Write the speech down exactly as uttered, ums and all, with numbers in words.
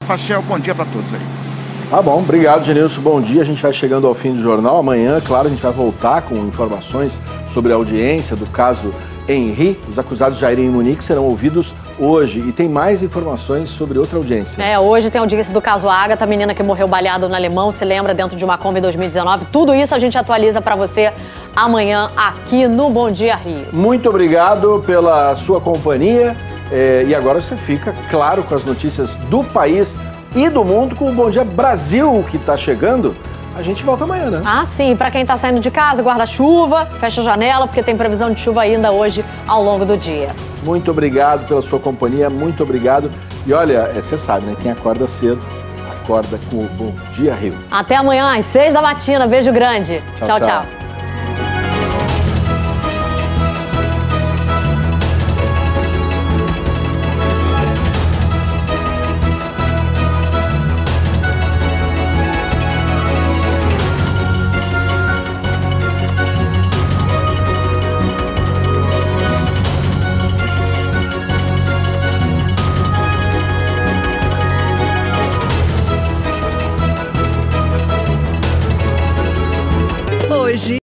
Rachel, bom dia para todos aí. Tá bom, obrigado, Genilson. Bom dia. A gente vai chegando ao fim do jornal. Amanhã, claro, a gente vai voltar com informações sobre a audiência do caso Henri. Os acusados de Jair em Munique serão ouvidos hoje. E tem mais informações sobre outra audiência. É, hoje tem audiência do caso Ágata, a menina que morreu baleada no Alemão, se lembra, dentro de uma Kombi em dois mil e dezenove. Tudo isso a gente atualiza para você amanhã aqui no Bom Dia Rio. Muito obrigado pela sua companhia. É, e agora você fica, claro, com as notícias do país e do mundo com o Bom Dia Brasil que está chegando. A gente volta amanhã, né? Ah, sim. Para quem tá saindo de casa, guarda-chuva, fecha a janela, porque tem previsão de chuva ainda hoje ao longo do dia. Muito obrigado pela sua companhia, muito obrigado. E olha, você sabe, né? Quem acorda cedo, acorda com o Bom Dia Rio. Até amanhã, às seis da matina. Beijo grande. Tchau, tchau. tchau. tchau. Hoje